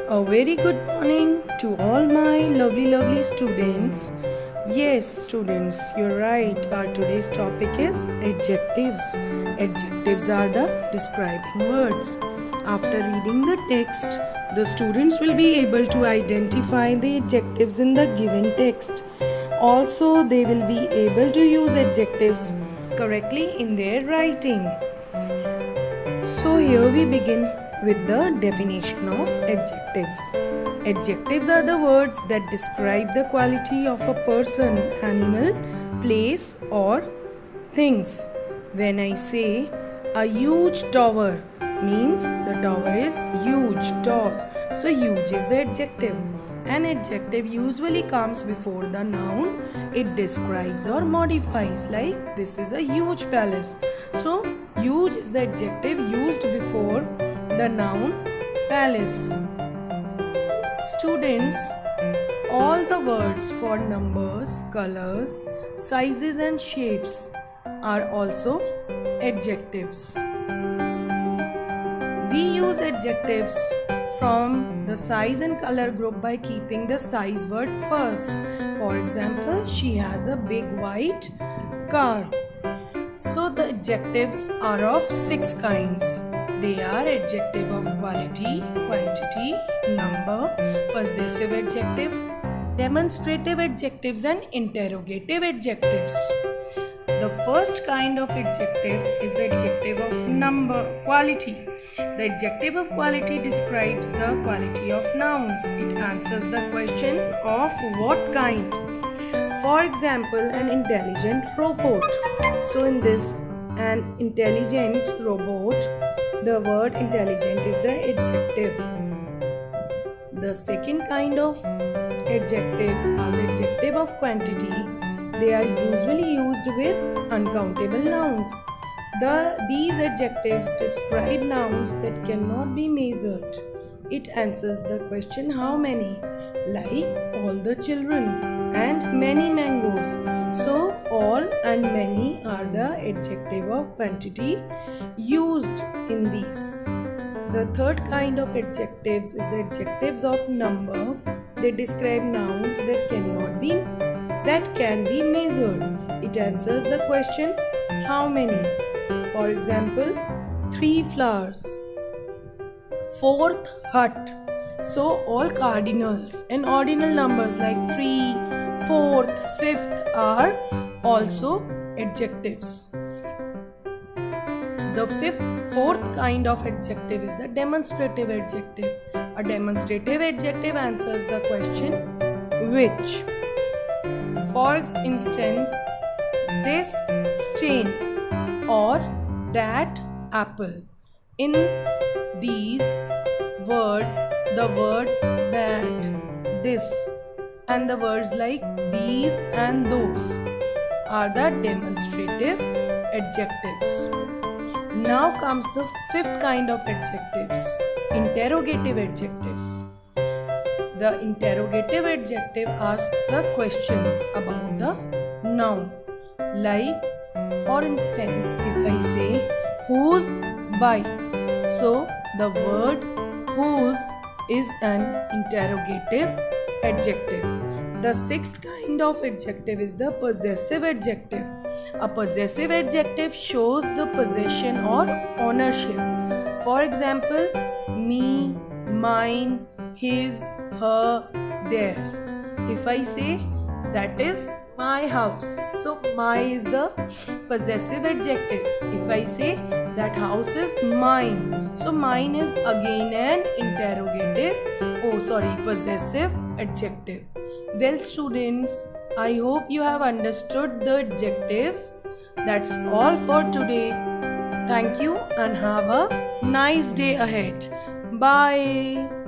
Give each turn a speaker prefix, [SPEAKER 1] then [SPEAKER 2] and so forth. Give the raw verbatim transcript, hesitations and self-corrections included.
[SPEAKER 1] A very good morning to all my lovely lovely students. Yes, students, you're right. Our today's topic is adjectives. Adjectives are the describing words. After reading the text, the students will be able to identify the adjectives in the given text. Also, they will be able to use adjectives correctly in their writing. So here we begin with the definition of adjectives. Adjectives are the words that describe the quality of a person, animal, place or things. When I say a huge tower, means the tower is huge, tall. So huge is the adjective. An adjective usually comes before the noun. It describes or modifies, like this is a huge palace. So huge is the adjective used before the noun palace. Students, all the words for numbers, colors, sizes and shapes are also adjectives. We use adjectives from the size and color group by keeping the size word first. For example, she has a big white car. So the adjectives are of six kinds. They are adjective of quality, quantity, number, possessive adjectives, demonstrative adjectives and interrogative adjectives. The first kind of adjective is the adjective of number, quality. The adjective of quality describes the quality of nouns. It answers the question of what kind. For example, an intelligent robot. So in this, an intelligent robot, the word intelligent is the adjective. The second kind of adjectives are the adjective of quantity. They are usually used with uncountable nouns. The, these adjectives describe nouns that cannot be measured. It answers the question how many, like all the children and many mangoes. So all and many are the adjective of quantity used in these. The third kind of adjectives is the adjectives of number. They describe nouns that cannot be that can be measured. It answers the question how many. For example, three flowers, fourth hut. So all cardinals and ordinal numbers like three, fourth, fifth are also adjectives. The fifth, fourth kind of adjective is the demonstrative adjective. A demonstrative adjective answers the question which. For instance, this stain or that apple. In these words, the word that, this and the words like these and those are the demonstrative adjectives. Now comes the fifth kind of adjectives, interrogative adjectives. The interrogative adjective asks the questions about the noun. Like, for instance, if I say whose bike, so the word whose is an interrogative adjective. The sixth kind of adjective is the possessive adjective. A possessive adjective shows the possession or ownership. For example, me, mine, his, her, theirs. If I say that is my house, so my is the possessive adjective. If I say that house is mine, so mine is again an interrogative, oh sorry, possessive adjective. Well students, I hope you have understood the adjectives. That's all for today. Thank you and have a nice day ahead. Bye.